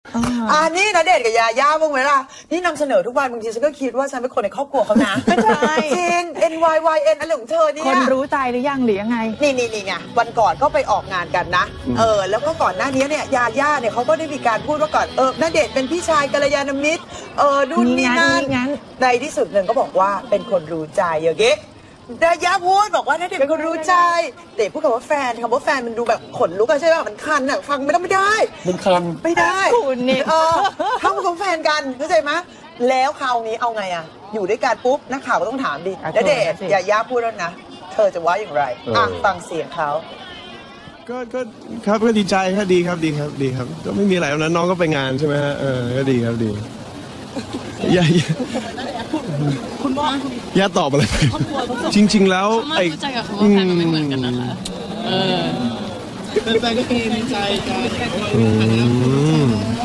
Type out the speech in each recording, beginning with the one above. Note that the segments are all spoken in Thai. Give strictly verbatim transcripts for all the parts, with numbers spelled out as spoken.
อ่านี่ณเดชน์กับยาย่าบ้างไหมล่ะนี่นำเสนอทุกวันบางทีฉันก็คิดว่าฉันเป็นคนในครอบครัวเขานะไม่ใช่จริง N Y Y N อะไรของเธอเนี่ยคนรู้ใจหรือยังหรือยังไงนี่นี่นี่ไงวันก่อนก็ไปออกงานกันนะเออแล้วก็ก่อนหน้านี้เนี่ยยาย่าเนี่ยเขาก็ได้มีการพูดว่าก่อนเออณเดชน์เป็นพี่ชายกัลยาณมิตรเออนู่นนี่นั่นในที่สุดหนึ่งก็บอกว่าเป็นคนรู้ใจอย่างเงี้ยยาย่าพูดบอกว่าณเดชน์เป็นคนรู้ใจแต่พูดกับว่าแฟนคำว่าแฟนมันดูแบบขนลุกอะใช่ป่ะมันคันอะฟังไม่ได้ไม่ได้มันคันไม่ได้คุณนี่เออถ้าเป็นแฟนกันเข้าใจไหมแล้วคราวนี้เอาไงอะอยู่ด้วยกันปุ๊บนักข่าวก็ต้องถามดิณเดชน์ยาย่าพูดแล้วนะเธอจะว่าอย่างไรอ่ะฟังเสียงเขาก็ก็ครับก็ดีใจครับดีครับดีครับดีครับก็ไม่มีอะไรแล้วนะน้องก็ไปงานใช่ไหมฮะเออก็ดีครับดีย่าคุณว่าย่าตอบอะไรจริงๆแล้วไอ้รู้ใจกับคำว่าแฟนมันไม่เหมือนกันนะคะเออแฟนก็มีใจกันอืม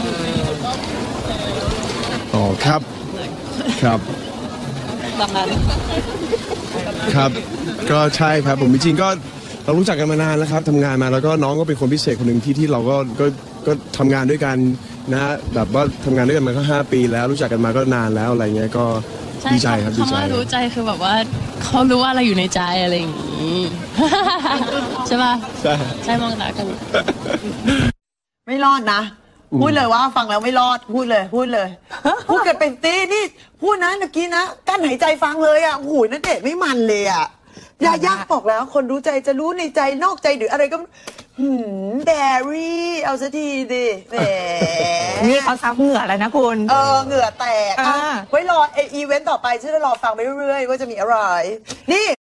อ๋อครับครับประมาณครับก็ใช่ครับผมจริงๆก็เรารู้จักกันมานานแล้วครับทำงานมาแล้วก็น้องก็เป็นคนพิเศษคนหนึ่งที่ที่เราก็ก็ก็ทำงานด้วยกันนะแบบว่าทำงานด้วยกันมาก็ห้าปีแล้วรู้จักกันมาก็นานแล้วอะไรเงี้ยก็ดีใจครับดีใจคำว่ารู้ใจคือแบบว่าเขารู้ว่าอะไรอยู่ในใจอะไรอย่างนี้ใช่ป่ะใช่ใช่มองตากันไม่รอดนะพูดเลยว่าฟังแล้วไม่รอดพูดเลยพูดเลยพูดกันเป็นตีนี่พูดนะเมื่อกี้นะกั้นหายใจฟังเลยอ่ะโอ้ยนั่นเด็กไม่มันเลยอ่ะยาย่าบอกแล้วคนรู้ใจจะรู้ในใจนอกใจหรืออะไรก็หืมแบรี่เอาซะทีดิแหมนี่เขาซับเหงื่อแล้วนะคุณเออเหงื่อแตกไว้รอไออีเวนต์ต่อไปฉันจะรอฟังไปเรื่อยๆว่าจะมีอะไรนี่